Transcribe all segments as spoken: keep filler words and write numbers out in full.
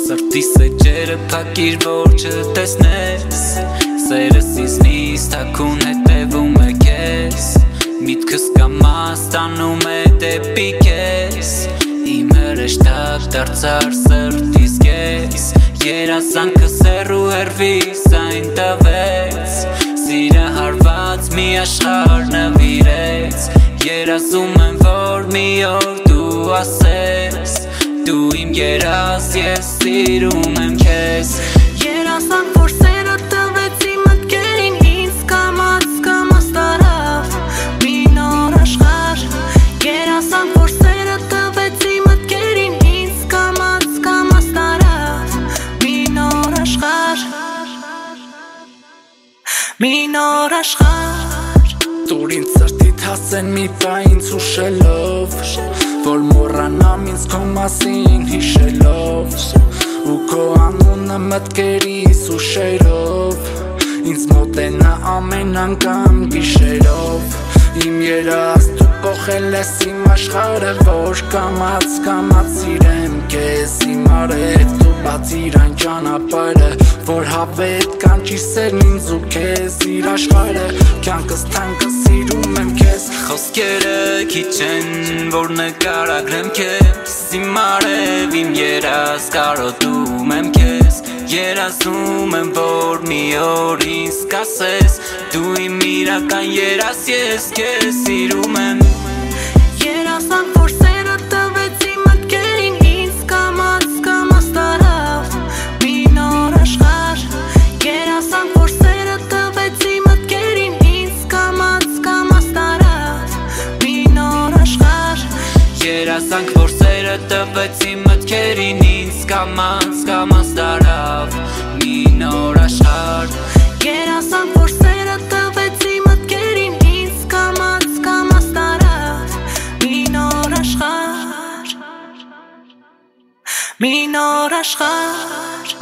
Սրտիս էջերը փակիր որ չտեսնես Սերս իզնից թաքուն հետևում է քեզ Միտքս կամաց տանում է դեպի քեզ Իմ հրեշտակ դարձար սրտիս կես Երազանքս հեռու հեռվից այն տվեց Սիրահարված մի աշխարհ նվիրեց Երազում եմ որ մի օր դու ասես Դու իմ երազ, ես սիրում եմ քեզ Երազանք որ սերը տվեցի մտքերին ինձ կամաց կամաց տարավ Մի նոր աշխարհ Երազանք որ սերը տվեցի մտքերին ինձ կամաց կամաց տարավ Մի նոր աշխարհ Մի նոր աշխարհ Տուր ինձ սրտիդ հասեն մի բա ինձ ուշելով Որ մոռանամ ինձ քո մասին հիշելով Ու քո անունը մտքերիս ու շերով Ինձ մոտենա ամեն անգամ գիշերով Իմ երազ դու կողել ես իմ աշխարհը Որ կամաց կամաց սիրեմ քեզ Իմ արև դու բացիր այն ճանապարհը Որ հավետ կանչի սերն ինձ ու քեզ Իր աշխարհը կյանքս թանկը սիրում եմ քեզ Խոսքերը քիչ են որ նկարագրեմ քեզ Իմ արև իմ երազ կարոտում եմ քեզ Երազում եմ որ մի օր ինձ կասես Դու իմ իրական երազ ես քեզ սիրում եմ Երազանք որ սերը տվեցի մտքերին ինձ կամաց կամաց տարավ Մի նոր աշխարհ Երազանք որ սերը տվեցի մտքերին ինձ կամաց կամաց տարավ Մի նոր աշխարհ Երազանք որ սերը տվեցի մտքերին ինձ կամաց կամաց տարավ Մի նոր աշխարհ Երազանք որ սերը տվեցի մտքերին ինձ կամաց կամաց տարավ Մի նոր աշխարհ Մի նոր աշխարհ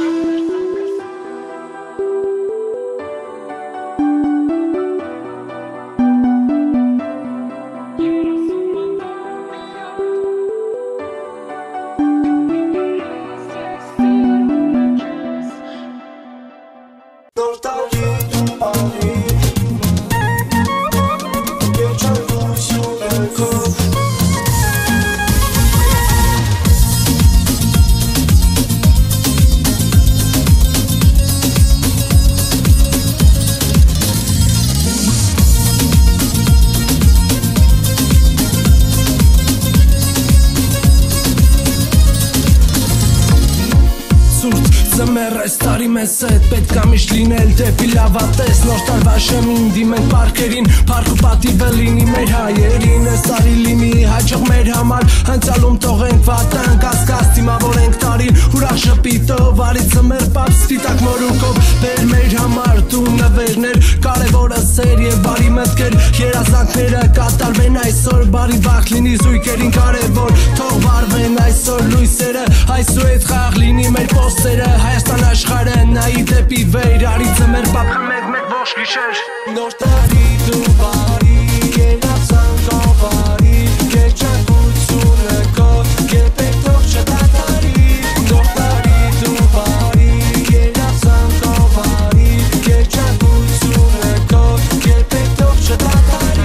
Այս տարի մեզ հետ պետք է միշտ լինել դեպի լավատես Նոր տարվա շեմին դիմենք պարքերին Պարք ու պատիվը լինի մեր հայերին Այս տարի լինի հաճող մեր համար Հնցալում թողենք վատանք ասկաս Դիմավորենք տարին ուրախ շպիտով Արի ծմեր պապ ստիտակ մորուկով Բեր մեր համար դու նվերներ Կարևորը սեր և բարի մտքեր Երազանքները կատարվեն այսօր Բարի վաղ լինի զույգերին կարևոր Թող վարվեն այսօր լույսերը Այսուհետ խաղ լինի մեր պոստերը Հայաստան աշխարհը նայի դեպի վեր Արի ծմեր պապ խմենք մեկ ողջ գիշեր Նոր տարի դու բարի Երազանքով արի Երջանկությունը քո Երբեք թող չդադարի Նոր տարի դու բարի Երազանքով արի Երջանկությունը քո Երբեք թող չդադարի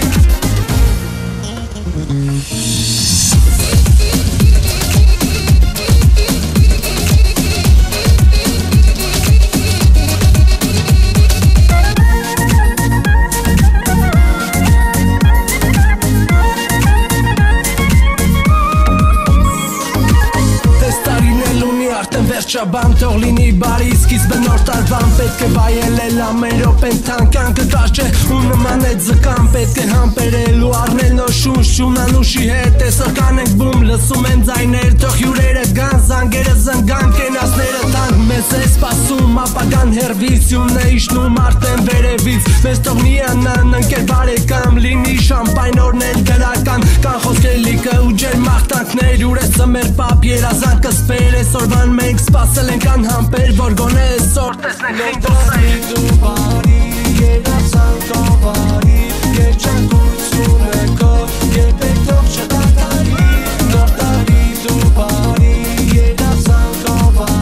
Շաբան թող լինի բարի սկիզբը նոր տարվան Պետք է վայելել ամեն րոպեն թանկ Կյանքը կարճ է ու նման է ձկան Պետք է համբերել ու առնել նոր շունչ Չունանուշի հետ այսօր կանենք բում Լսում են ձայներ թող հյուրերը գան Զանգերը զնգան կենացները թանկ Մեզ է սպասում ապագան հեռվից Յումն է իշնում արդեն վերևից Մեզ թող միանան ընկեր բարեկամ Լինի շամպայն օրներ դրական Կան խոսքեր լիքը ու ջեր մաղթանքներ Ուր է ծմեր պապ երազանքը սպեր Այսօրվան մենք սպասել ենք անհամբեր Որ գոնե այսօր տեսնենք խինդ ոսեր Դու բարի երազանքով արի Երջանկությունը քո երբեք թող չդադարի Նոր տարի դու բարի երազանքով արի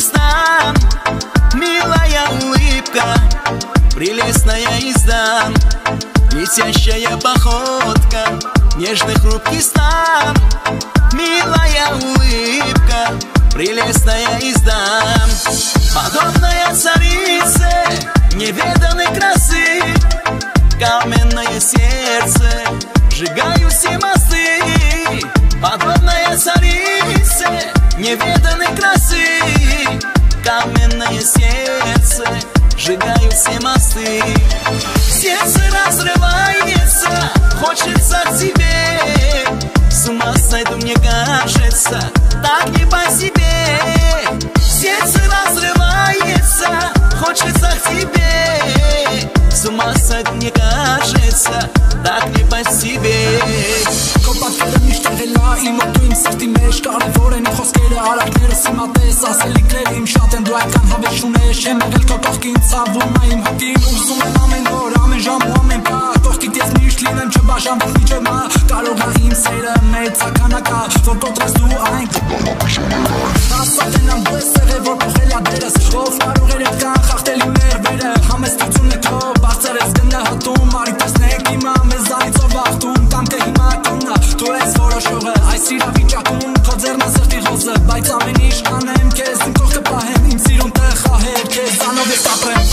стан, милая улыбка, прелестная езда, летящая походка, нежный хрупкий стан, милая улыбка, прелестная езда, подобная царице неведанной красы, каменное сердце, сжигаю все мосты, подобная царице неведанной красы, каменное сердце, сжигаю все мосты. Сердце разрывается, хочется к тебе, с ума сойду, мне кажется, так не по себе. Сердце разрывается, хочется к тебе, с ума сойду, мне кажется, так не по себе. Կոպատները միշտ եղել ա իմ օտու իմ սրտի մեջ, կարևոր են իմ խոսքերը, արարքներս իմ ատես, ասելիքները իմ շատ են, դու այդքան հավես չունես, չեմ եղել քո կողքին, ցավում ա իմ հոգին, ուզում եմ ամեն օր, ամեն ժամ ու ամեն պահ, կողքիդ ես միշտ լինեմ, չբաժանվենք մինչև մահ, կարող ա իմ սերը մեծ ականակա, որ կոտրես դու այն ասած են ամ դու ես եղել, որ փոխել ա դերս, ով կարող էր այդքան խախտել իմ ներվերը, համեստությունը քո բարձր ես գնահատում, արի տեսնեք հիմա մեզանից ով ախտում, կամքը հիմա կոննա, դու ես որոշողը, այս իրավիճակում քո ձեռն է սրտի հոզը, բայց ամեն ինչ անեմ քեզ, իմ կողքը պահեմ, իմ սիրուն տեղ խահել, քեզանով ես ապրեմ.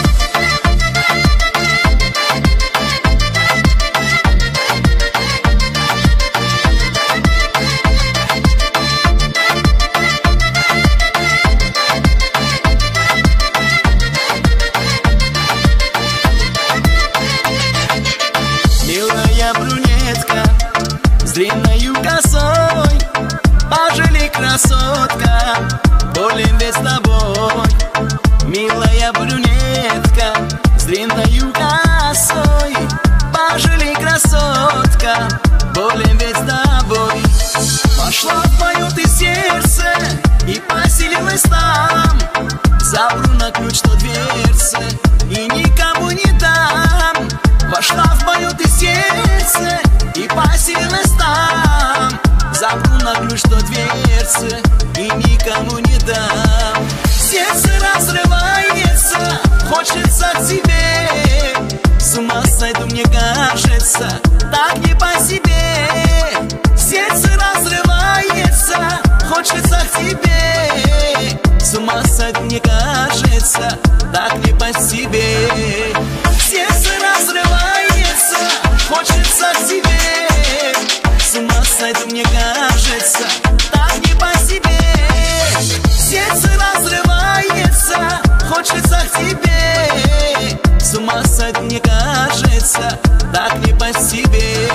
Длинною косой, пожалей, красотка, болен ведь с тобой. Милая брюнетка, с длинною косой, пожалей, красотка, болен ведь с тобой. Пошла в мое ты сердце и поселилась там, запру на ключ то дверцы и никому не дам. Вошла в мое ты сердце и поселилась там, запру на ключ то дверцы и никому не дам. Сердце разрывается, хочется к тебе, с ума сойду, мне кажется, так не по себе. Сердце разрывается, хочется к тебе, с ума сойду, мне кажется, так не по себе. Сердце разрывается, хочется к тебе, с ума сойду, мне кажется, так не по себе. Сердце разрывается, хочется к тебе, с ума сойду, мне кажется, так не по себе.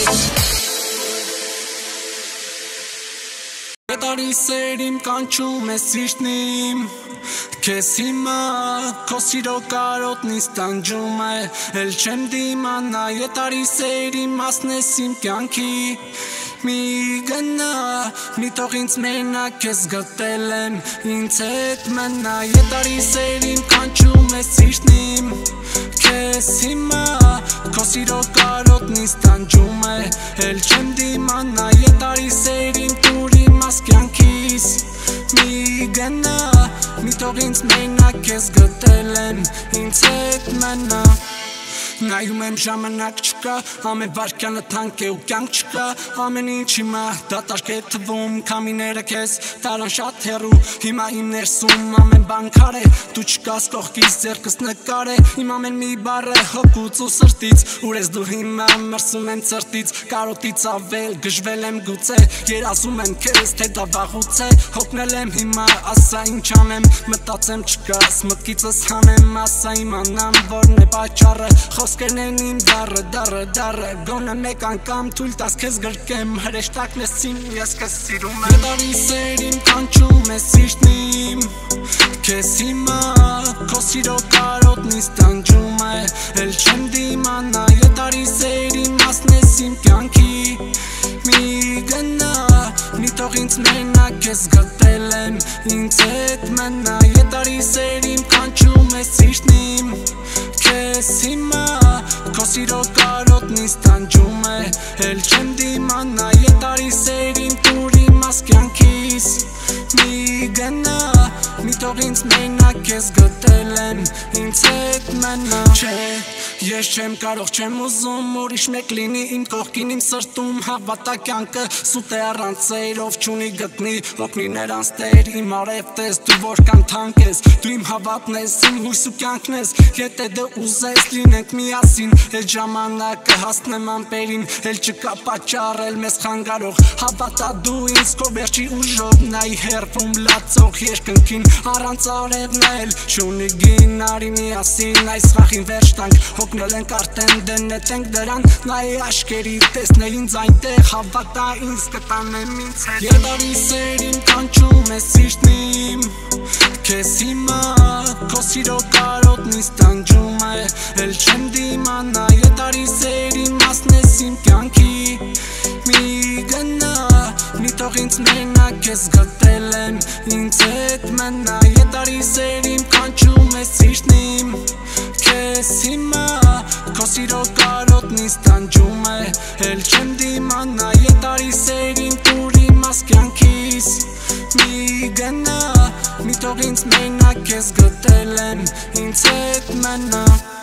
Տարի սերիմ կանչում ես իշտնիմ Քեզ հիմա քո սիրո կարոտն ինձ տանջում է Էլ չեմ դիմանա Տարի սերիմ մասն ես իմ կյանքի Մի գնա մի թող ինձ մենակ քեզ գտել եմ Ինձ հետ մնա Տարի սերիմ կանչում ես իշտնիմ Քեզ հիմա քո սիրո կարոտն ինձ տանջում է Էլ չեմ դիմանա Տարի սերիմ տուր իմ աս կյանքիս Մի գնա մի թող ինձ մենակ քեզ գտել եմ Ինձ հետ մնա Նայում եմ ժամանակ չկա, ամեն վարկյանը թանկ է ու կյանք չկա Ամեն ինչ հիմա դատարկ է թվում, քամիները քեզ տարան շատ հեռու Հիմա իմ ներսում ամեն բան քար է, դու չկաս կողքից ձեռքս նկար է Իմ ամեն մի բառ է հոգուց ու սրտից, ուր ես դու հիմա մրսում եմ ծրտից Կարոտից ավել, գժվել եմ գուցե, երազում եմ քեզ թե դա վաղուց է Հոգնել եմ հիմա, ասա ինչ անեմ, մտածեմ չկաս, մտքիցս հանեմ Ասա իմանամ, որն է պատճառը Խոսքերն են իմ դարը, դարը, դարը Գոնը մեկ անգամ թույլ տաս քեզ գրկեմ Հրեշտակն ես իմ, ես քեզ սիրում եմ Տարի սերիմ կանչում ես իշտնիմ Քեզ հիմա քո սիրո կարոտն ինձ տանջում է Էլ չեմ դիմանա Տարի սերիմ մասն ես իմ կյանքի Մի գնա մի թող ինձ մենակ քեզ գտել եմ Ինձ հետ մնա Տարի սերիմ կանչում ես իշտնիմ Քեզ հիմա քո սիրո կարոտն ինձ տանջում է Էլ չեմ դիմանա Տարի սերիմ տուր իմ աս կյանքիս Մի գնա մի թող ինձ մենակ ես գտել եմ ինձ հետ մենա Չէ, ես չեմ կարող, չեմ ուզում ուրիշ մեկ լինի իմ կողքին իմ սրտում Հավատա կյանքը սուտ է առանց սերով չունի գտնի Օգնի նրանց տեր իմ արևտես դու որքան թանկ ես Դու իմ հավատն ես, իմ հույս ու կյանքն ես Եթե դու ուզես լինենք միասին Էլ ժամանակը հասնեմ ամպերին Էլ չկա պատճառել մեզ խանգարող Հավատա դու ինձ քո վերջի ուժով Նայի հերվում լացող երկնքին Առանց արևն էլ չունի գին Արի միասին այս խախին վերջ տանք Հոգնել ենք արդեն դնետենք դրան Նայի աշկերի տեսնել ինձ այնտեղ Հավատա ինձ կտանեմ ինձ հետ Եդարի սերին կանչում ես իշտնիմ Քեզ հիմա քո սիրո կարոտն ինձ տանջում է Էլ չեմ դիմանա Եդարի սերի մասն ես իմ կյանքի Մի գնա Մի թող ինձ մենակ ես գտել եմ ինձ հետ մնա Եդարի սերին կանչում ես իշտնիմ Քեզ հիմա քո սիրո կարոտն ինձ տանջում է Էլ չեմ դիմանա Եդարի սերին տուր իմաս կյանքիս Մի գնա Մի թող ինձ մենակ ես գտել եմ ինձ հետ մնա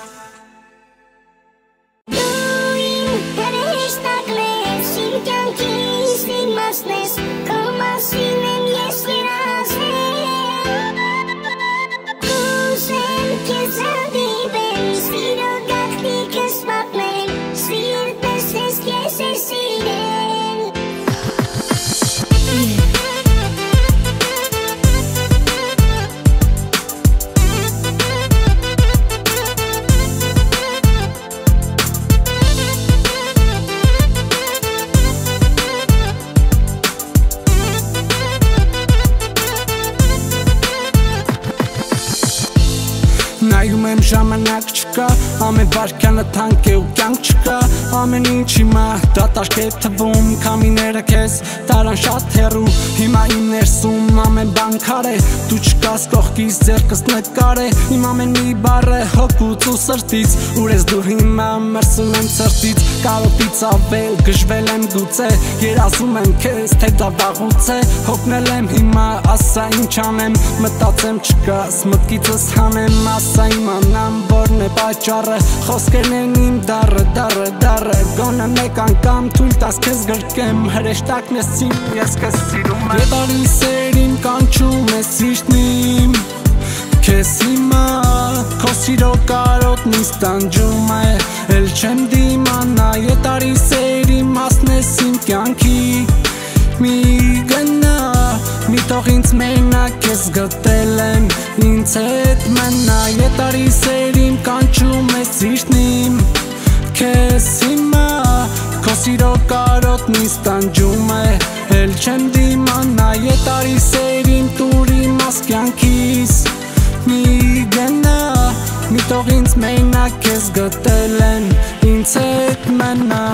Դու իմ հրեշտակն ես իմ կյանքիս իմաստն ես Քո մասին եմ ես երազել Կուզեմ քեզ հանդիպել Սիրո գաղտնիքս պատմել Սիրտս ես քեզ է սիրել Նայում եմ ժամանակ չկա Ամեն վարկյանը թանկ է ու կյանք չկա Ամեն ինչ հիմա դատարկ է թվում Քամիները քեզ տարան շատ հեռու Հիմա իմ ներսում ամեն բան քար է Դու չկաս կողքիս ձեռքս նկար է Իմ ամեն մի բառը հոգուց ու սրտից Ուր ես դու հիմա մրսում եմ սրտից Կարոտից ավել գժվել եմ գուցե Երազում եմ քեզ թե դա վաղուց է Հոգնել եմ հիմա ասա ինչ անեմ Մտածեմ չկաս մտքիցս հանեմ Ասա իմանամ որն է պատճառը Խոսքերն են իմ դառը դառը դառը Գոնը մեկ անգամ թույլ տաս քեզ գրկեմ Հրեշտակն ես իմ ես քեզ սիրում եմ Եդարի սերին կանչում ես իշտնիմ Քեզ հիմա քո սիրո կարոտն ինձ տանջում է Էլ չեմ դիմանա Եդարի սերի մասն ես իմ կյանքի Մի գնա Մի թող ինձ մենակ ես գտել եմ ինձ հետ մնա Եդարի սերին կանչում ես իշտնիմ Քեզ հիմա քո սիրո կարոտն ինձ տանջում է Էլ չեմ դիմանա Եդարի սերին տուր իմաս կյանքիս Մի գնա Մի թող ինձ մենակ ես գտել եմ ինձ հետ մնա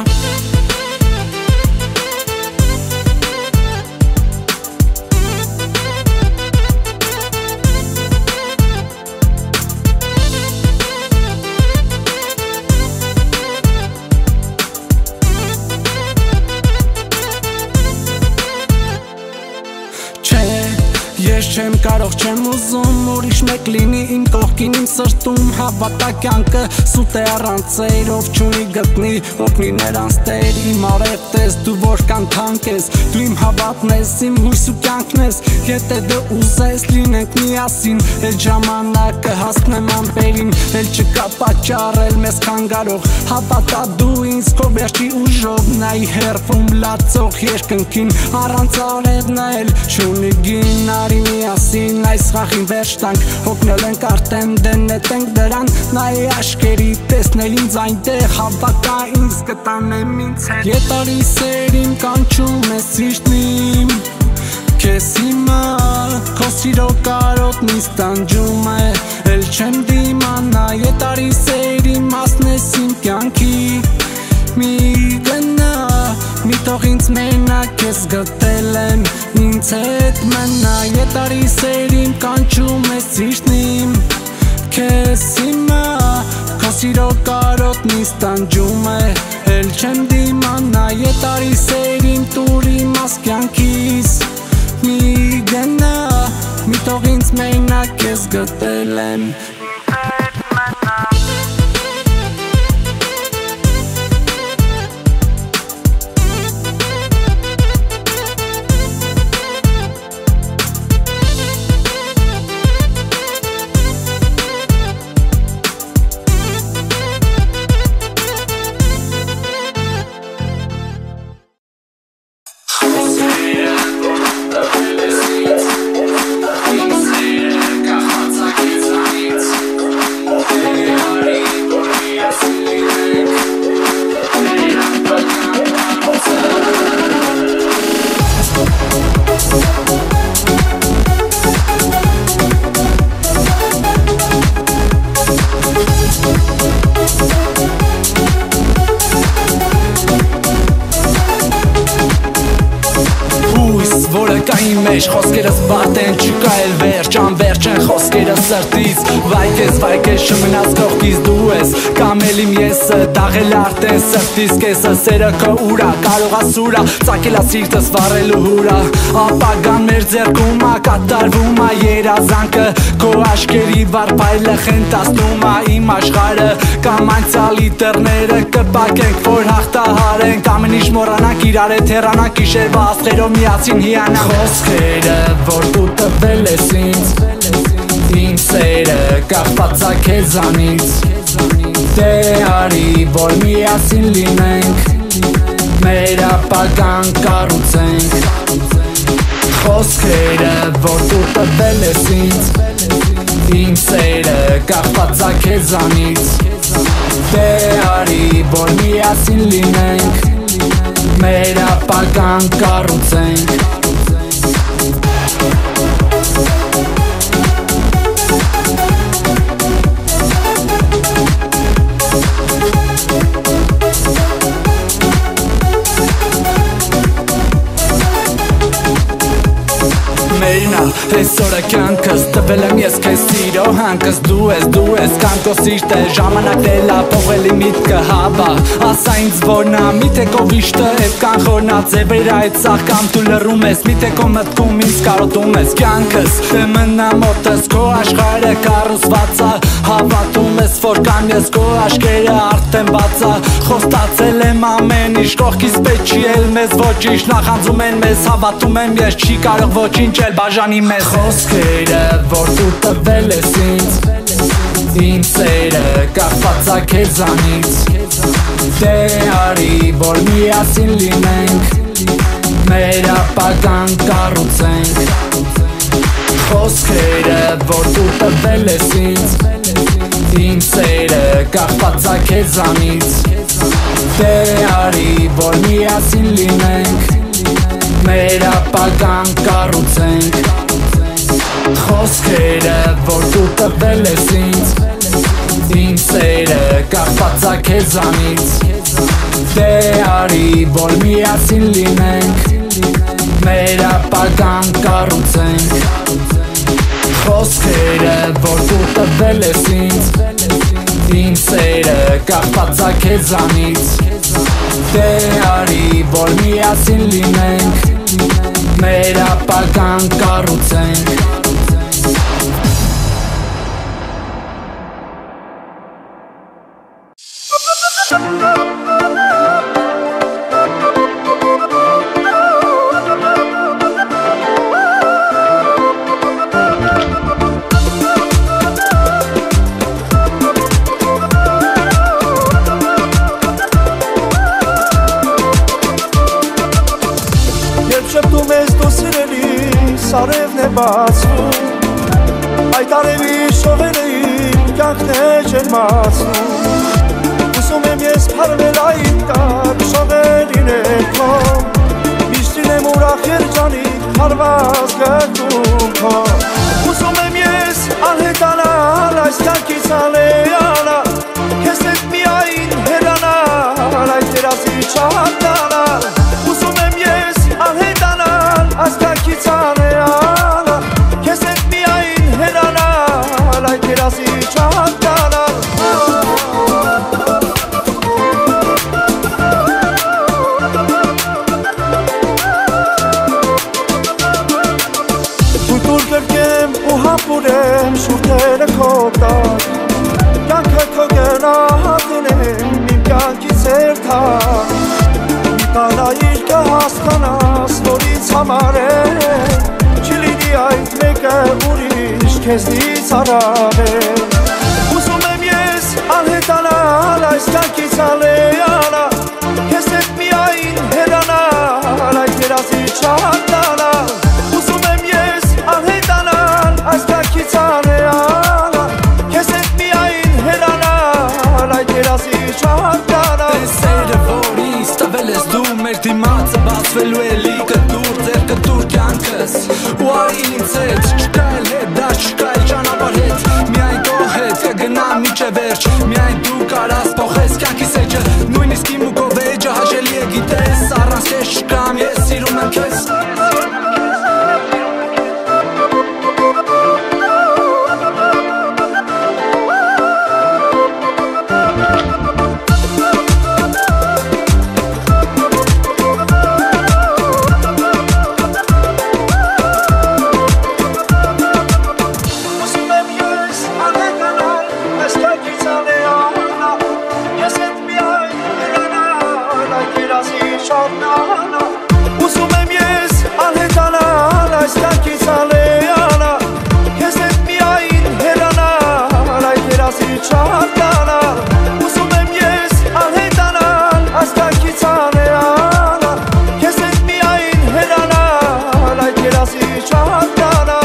Ես չեմ կարող, չեմ ուզում ուրիշ մեկ լինի իմ կողքին իմ սրտում Հավատա կյանքը սուտ է առանց սերով չունի գտնի Օգնի նրանց տեր իմ արևտես դու որքան թանկ ես Դու իմ հավատն ես, իմ հույս ու կյանքն ես Եթե դու ուզես լինենք միասին Էլ ժամանակը հասնեմ ամպերին Էլ չկա պատճառել մեզ խանգարող Հավատա դու ինձ քո վերջի ուժով Նայի հերվում լացող երկնքին Առանց արևն էլ չունի գին Արի միասին այս խախին վերջ տանք Հոգնել ենք արդեն դնետենք դրան Նայի աշկերի տեսնել ինձ այնտեղ Հավատա ինձ կտանեմ ինձ հետ Եդարի սերին կանչում ես իշտնիմ Քեզ հիմա քո սիրո կարոտն ինձ տանջում է Էլ չեմ դիմանա Եդարի սերի մասն ես իմ կյանքի Մի գնա Մի թող ինձ մենակ ես գտել եմ ինձ հետ մնա Եդարի սերին կանչում ես իշտնիմ Քեզ հիմա քո սիրո կարոտն ինձ տանջում է Էլ չեմ դիմանա Եդարի սերին տուր իմաս կյանքիս Մի գնա մի թող ինձ մենակ քեզ գտել եմ Մեջ խոսքերս բարդ են, չկա էլ վերջ, անվերջ են խոսքերս սրտից Վայ կեզ, վայ կեզ, չմնաց կողքից դու ես Կամ էլ իմ եսը, դաղել արդեն սրտից կեսը Սերը քո ուրա, կարողա սուրա, ծակելա սիրտս վառելու հուրա Ապագան մեր ձեռքում ա, կատարվում ա երազանքը Քո աշկերի վարպայլը խենտացնում ա իմ աշխարը Կամ անցյալի դռները կպակենք, որ հաղթահարենք Ամեն ինչ մոռանանք, իրար հետ հեռանանք, գիշերվա աստղերով միացին հիանանք Խոսքերը, որ դու տվել ես ինձ Իմ սերը, կախված ա քեզանից Դե արի, որ միասին լինենք Մեր ապագան կառուցենք Խոսքերը, որ դու տվել ես ինձ Իմ սերը, կախված ա քեզանից Դե արի, որ միասին լինենք Մեր ապագան կառուցենք Մերինա, այսօրը կյանքս տվել եմ ես քեզ սիրո հանքս Դու ես, դու ես, կանքո սիրտ է, ժամանակն էլ ա փոխելի միտքը հավա Ասա ինձ որնա, միթե քո վիշտը էդ կանխորնա Ձևեր այդ սաղ կամ դու լռում ես, միթե քո մտքում ինձ կարոտում ես Կյանքս, դե մնա մոտս, քո աշխարհը կառուցված ա Հավատում ես, որ կամ ես քո աչքերը արդեն բաց ա Խոստացել եմ ամեն ինչ, կողքից պետք չի էլ մեզ ոչինչ Նախանձում են մեզ, հավատում եմ ես, չի կարող ոչինչ էլ բաժանի մեզ Խոսքերը, որ դու տվել ես ինձ Իմ սերը, կախված ա քեզանից Դե արի, որ միասին լինենք Մեր ապագան կառուցենք Խոսքերը, որ դու տվել ես ինձ Իմ սերը, կախված ա քեզանից Դե արի, որ միասին լինենք Մեր ապագան կառուցենք Խոսքերը, որ դու տվել ես ինձ Իմ սերը, կախված ա քեզանից Դե արի, որ միասին լինենք Մեր ապագան կառուցենք Խոսքերը, որ դու տվել ես ինձ Իմ սերը, կախված ա քեզանից Դե արի, որ միասին լինենք Մեր ապագան կառուցենք Շպտում ես դու սիրելիս, արևն է բացվում Այդ արևի շողերը իմ կյանքն է ջերմացնում Ուզում եմ ես փարվել այդ տար շողերի ներքո Միշտ լինեմ ուրախ երջանիկ հարված գտում քո Ուզում եմ ես անհետանալ այս կյանքից ալեանալ Քեզ հետ միայն հեռանալ այդ երազի չհատանալ Ուզում եմ ես անհետանալ այս կյանքից ալեանալ Քեզ հետ միայն հեռանալ այդ երազի չհատանալ Դու տուր կրկեմ եմ շուրթերը քո տակ Կյանքը քո գնահատն եմ իմ կյանքից երթակ Մի տանայիր կհասկանաս որից համար է Չլինի այդ մեկը ուրիշ քեզնից առավել Ուզում եմ ես անհետանալ այս կյանքից ալեանալ Քեզ հետ միայն հեռանալ այդ երազի չհատանալ Ուզում եմ ես անհետանալ այս կյանքից ալեանալ Քեզ հետ միայն հեռանալ այդ երազի չհատանալ Տեսերը որ ինձ տվել ես դու մեր դիմացը բացվելու է լիքը դուր ձեռքը դուր կյանքս ու արի ինձ հետ չկա էլ հետ դա չկա էլ ճանապարհ հետ միայն քո հետ կգնա միջև վերջ միայն դու կարաս փոխես կյանքիս էջը նույնիսկ իմ ու քո վեճը հաշելի է գիտես առանց քեզ չկամ ես սիրում եմ քեզ Ուզում եմ ես անհետանալ այս կյանքից ալեանալ Քեզ հետ միայն հեռանալ այդ երազի չհատանալ Ուզում եմ ես անհետանալ այս կյանքից ալեանալ Քեզ հետ միայն հեռանալ այդ երազի չհատանալ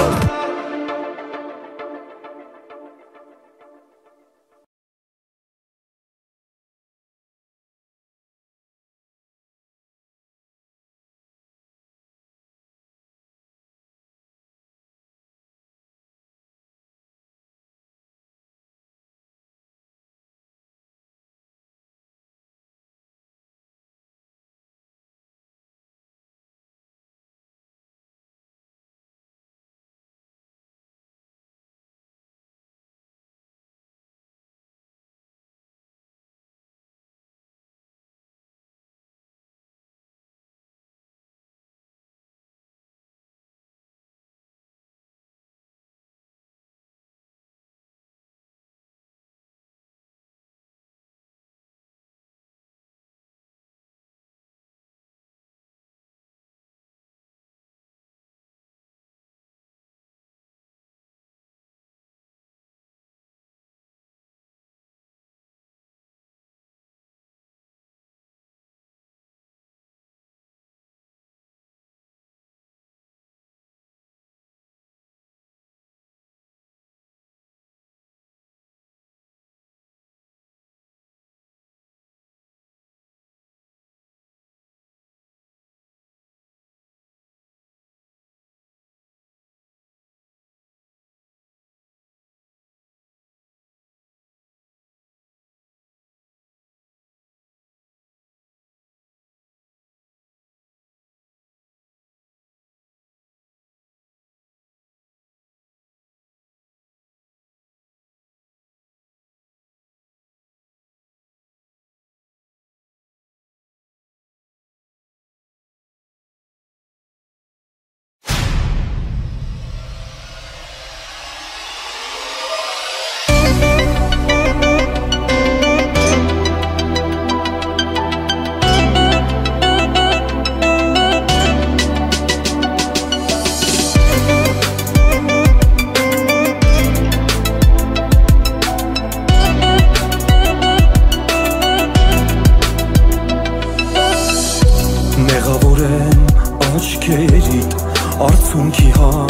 աչքերիդ արցունքի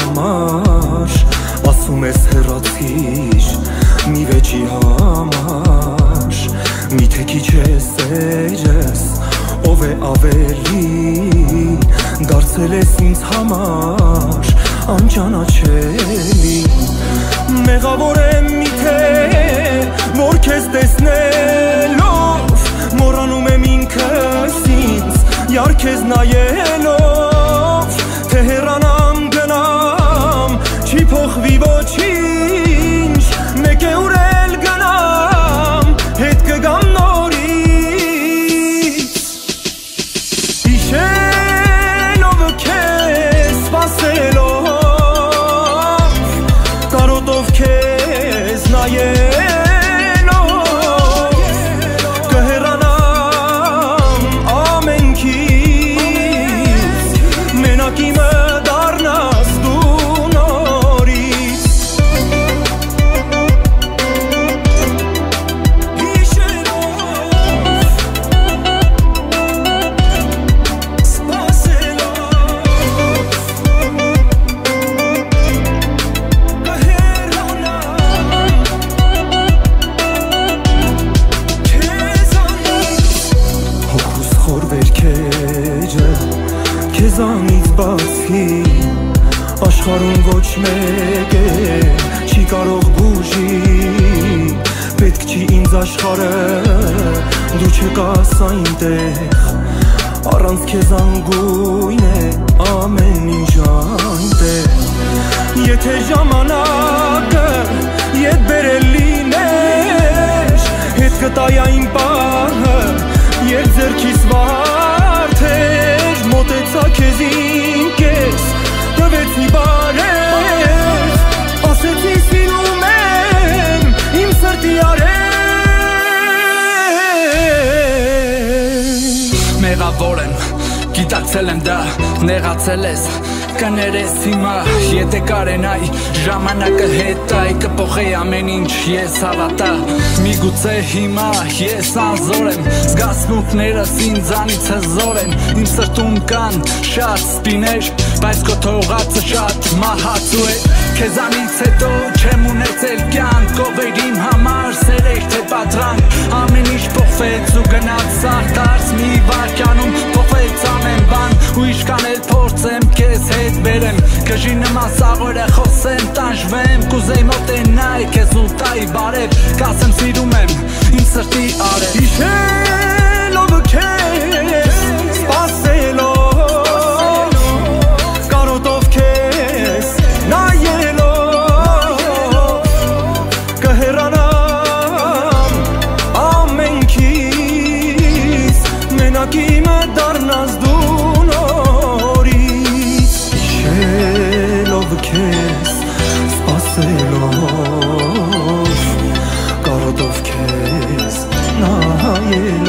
համար ասում ես հեռացիր մի վեճի համար միթե քիչ է սերս ով է ավելի դարձել ես ինձ համար անճանաչելի մեղավոր եմ միթե որ քեզ տեսնելով մոռանում եմ ինքս ինձ Յար քեզ նայելով թե հեռանամ գնամ չի փոխվի ոչինչ մեկ է ուրել գնամ հետ կգամ նորից Հիշելով քեզ սպասելով տարոտով քեզ նայելով կհեռանամ ամենքից մենակ իմը դառնաս դու նորից Քեզանից բացի աշխարհում ոչ մեկ է չի կարող բուժի պետք չի ինձ աշխարհը դու չկաս այնտեղ առանց քեզ անգույն է ամեն ինչ այնտեղ եթե ժամանակը ետ բերել լիներ հետ կտայ այն պահը երբ ձեռքիս վարդեր մոտեցա քեզ ինքես տվեցի բարև ասեցի սիրում եմ իմ սրտի արև Մեղավոր եմ, գիտակցել եմ դա, նեղացել ես կներես հիմա, եթե կարենայի ժամանակը հետայ կփոխի ամեն ինչ ես հավատա միգուցե հիմա ես անզոր եմ զգացմունքներս ինձանից հզոր են իմ սրտում կան շատ սպիներ բայց քո թողածը շատ մահացու է քեզանից հետո չեմ ունեցել կյանք ով էր իմ համար սերեկ թե պատրանք ամեն ինչ փոխվեց ու գնաց սարդարս մի վայրկյանում փոխվեց ամեն բան ու ինչքան էլ փորձեմ քեզ հետ բերեմ Քեժի նման սաղորը խոսեմ տանջվեմ կուզեի մոտենայ քեզ ու տայի բարև կասեմ սիրում եմ իմ սրտի արև Հիշելով քեզ սպասելով կարոտով քեզ նայելով կհեռանամ ամենքից մենակ իմը դառնաս դու քեզ սպասելով կարոտով քեզ նայելով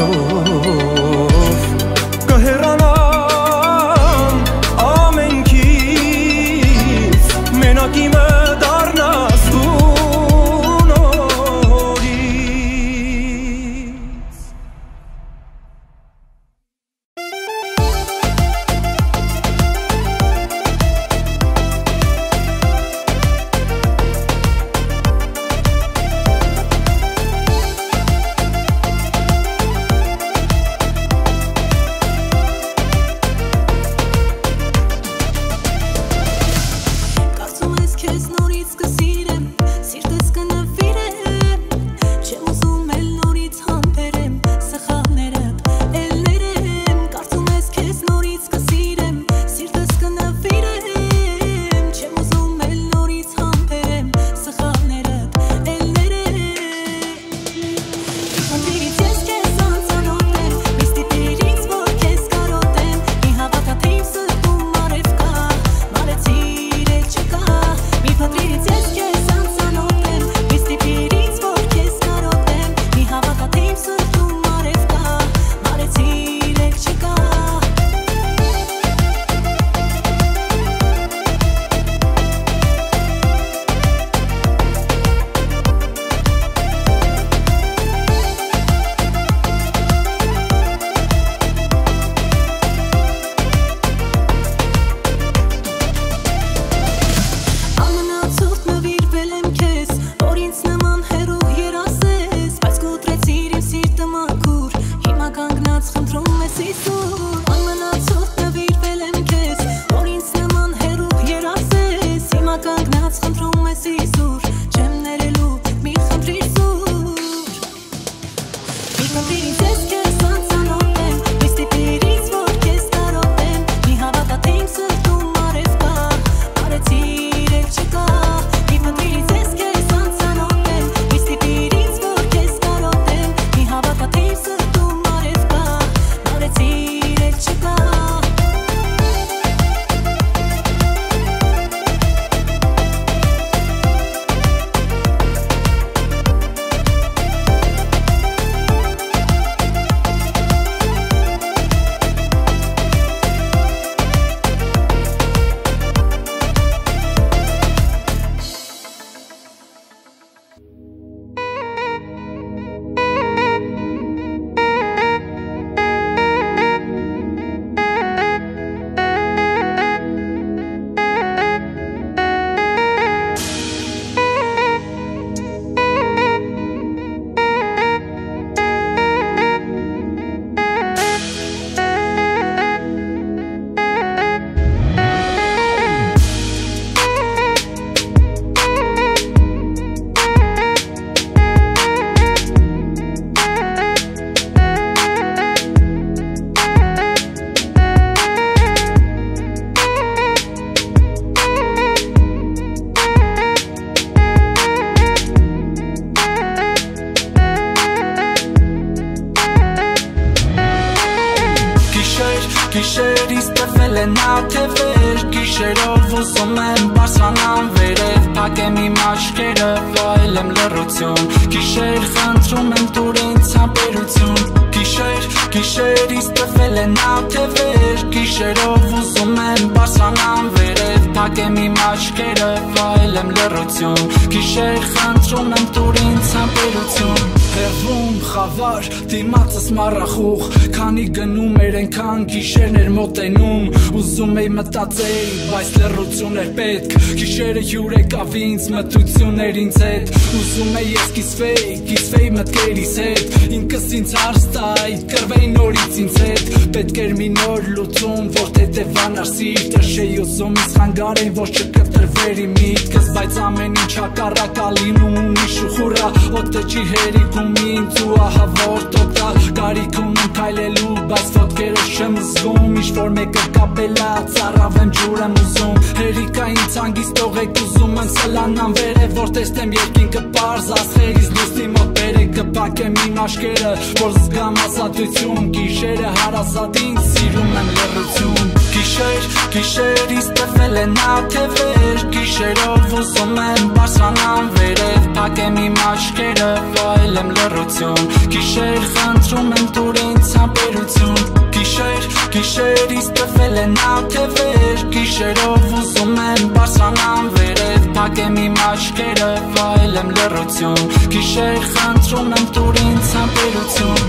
են աթևեր Գիշերով ուզում եմ բարձրանամ վերև Փակեմ իմ աչքերը, վայելեմ լռություն Գիշեր խնդրում եմ տուր ինձ համբերություն Գիշեր, գիշերից տվել են աթևեր Գիշերով ուզում եմ բարձրանամ վերև Փակեմ իմ աչքերը, վայելեմ լռություն Գիշեր խնդրում եմ տուր ինձ համբերություն Հեղվում խավար, դիմացս մառախուղ Քանի գնում էր ենքան գիշերներ մոտենում Ուզում էի մտածեի, բայց լռություն էր պետք Գիշերը հյուր եկավ ինձ, մտություն էր ինձ հետ Ուզում էի ես կիսվեի, կիսվեի մտքերիս հետ Ինքս ինձ հարց տայի, կռվեի նորից ինձ հետ Պետք էր մի նոր լուծում, որ տետևանար սիրտը Չէի ուզում ինձ խանգարեին, որ չկտրվեր իմ միտքս Բայց ամեն ինչ հակառակ ա լինում, մի շուխուրա Օդը չի հերիքում ինձ ու ահա որ տոտա Կարիք ունեմ քայլելու, բայց ոտքերս չեմ զգում Ինչ-որ մեկը կապել ա, ծառավ եմ ջուր եմ ուզում Հերիքա ինձ հանգիստ թողեք ուզում եմ սլանամ վերև Որ տեսնեմ երկինքը պարզ, ասղերից լուսնի մոտ բերեք Կփակեմ իմ աշկերը, որ զգամ ազատություն Գիշերը հարազատ ինձ, սիրում եմ լռություն Գիշեր, գիշերից տվել են աթևեր Գիշերով ուզում եմ բարձրանամ վերև Փակեմ իմ աչքերը, վայելեմ լռություն Գիշեր խնդրում եմ տուր ինձ համբերություն Գիշեր, գիշերից տվել են աթևեր Գիշերով ուզում եմ բարձրանամ վերև Փակեմ իմ աչքերը, վայելեմ լռություն Գիշեր խնդրում եմ տուր ինձ համբերություն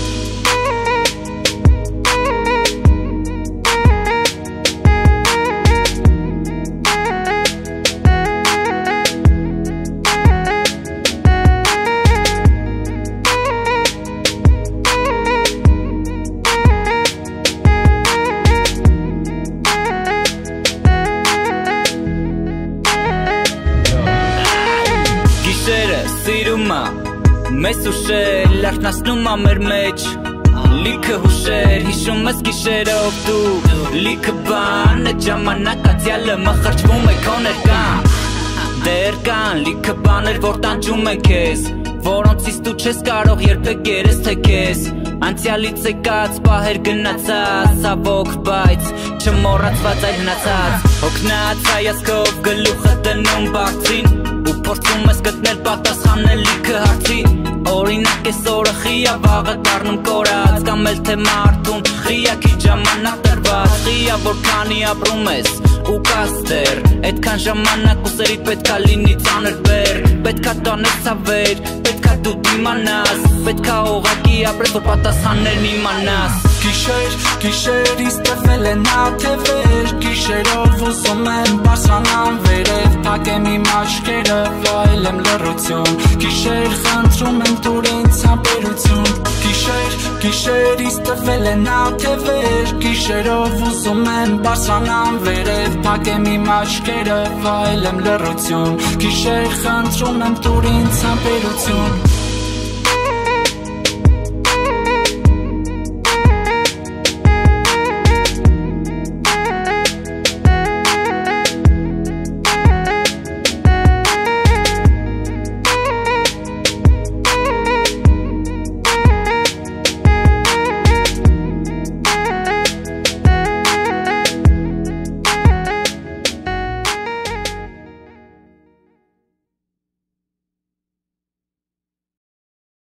Սիրում ա, մեզ ուշեր, լարտնացնում ա մեր մեջ Լիքը հուշեր, հիշում ես գիշերով դու Լիքը բան, այդ ժամանակ ացյալը մխրճվում է քո ներկան Դեր կան, լիքը բաներ, որ տանջում են քեզ Որոնցից դու չես կարող երբեք երես թե քեզ Անցյալից եկած, պահեր գնացած, սավոք բայց Չմոռացված այլ հնացած Հոգնած հայացքով գլուխը դնում բարձին Ու փորձում ես գտնել պատասխանել լիքը հարցի Օրինակ ես օրը խիա վաղը դառնում կորած Կամ էլ թե մարդուն խիա քիչ ժամանակ տրված Խիա որքանի ապրում ես ու կաս դեր Այդքան ժամանակ ուսերի պետքա լինի ծանր բեր Պետքա տանես ցավեր, պետքա դու դիմանաս Պետքա ուղղակի ապրես որ պատասխաններն իմանաս Գիշեր, գիշերից տվել են աթևեր Գիշերով ուզում եմ բարձրանամ վերև Փակեմ իմ աչքերը, վայելեմ լռություն Գիշեր խնդրում եմ տուր ինձ համբերություն Գիշեր, գիշերից տվել են աթևեր Գիշերով ուզում եմ բարձրանամ վերև Փակեմ իմ աչքերը, վայելեմ լռություն Գիշեր խնդրում եմ տուր ինձ համբերություն